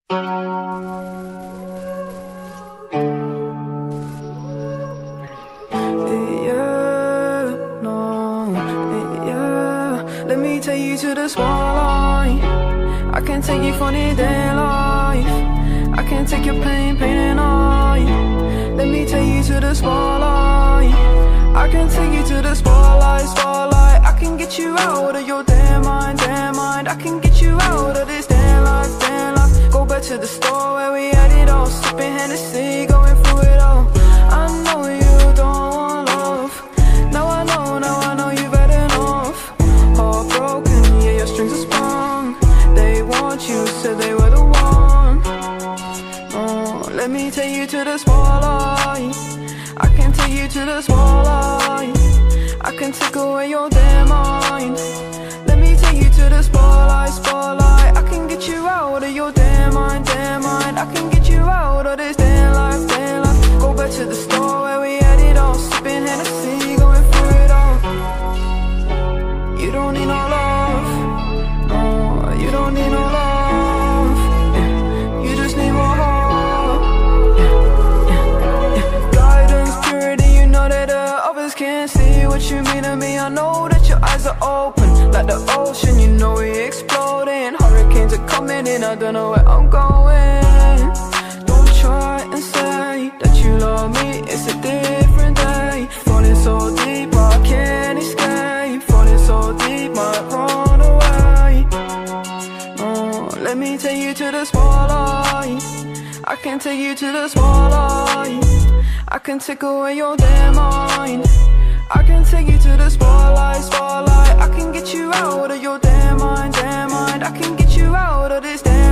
Let me take you to the spotlight. I can take you from the day life. I can take your pain and I. Let me take you to the spotlight. I can take you to the spotlight, spotlight. I can get you out of your damn mind, damn mind. I can get you out of this damn life, damn life. Go back to the store where we had it all, sipping Hennessy, going through it all. I know you don't want love. Now I know you've had enough. Heartbroken, yeah, your strings are sprung. They want you, said they were the one. Oh, let me take you to the spotlight. I can take you to the spotlight. I can take away your damn mind. Let me take you to the spotlight, spotlight. I can get you out of your damn mind, damn mind. I can get you out of this damn life, damn life. Go back to the store where we had it all, sipping Hennessy, going through it all. You don't need no love, no, you don't need no love, yeah. You just need more heart, yeah. Guidance, purity, you know that others can't see what you mean to me. I know that your eyes are open, like the ocean, you know we exploding. Hurricanes are coming in, I don't know where I'm going. Don't try and say that you love me, it's a different day. Falling so deep, I can't escape. Falling so deep, might run away. Oh, let me take you to the spotlight. I can take you to the spotlight. I can take away your damn mind. I can take you to the spotlight, spotlight. I can get you out of your damn mind, damn mind. I can get you out of this damn